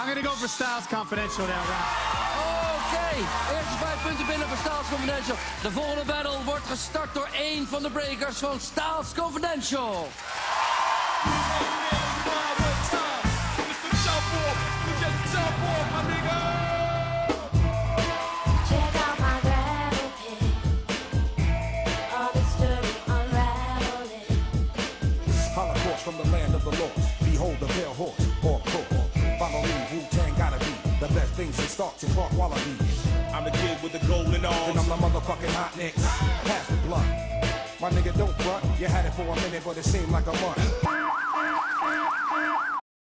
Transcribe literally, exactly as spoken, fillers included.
I'm gonna go for Styles Confidential now, Ron. Oké, okay. Eerste vijf punten binnen voor Styles Confidential. De volgende battle wordt gestart door één van de breakers van Styles Confidential. From the land of the lost, behold the pale horse, or course. Follow me, Wu-Tang gotta be the best things in stocks and park wallabies. I'm the kid with the golden arms, and I'm the motherfucking hot nicks. Pass the blunt, my nigga don't front. You had it for a minute, but it seemed like a month.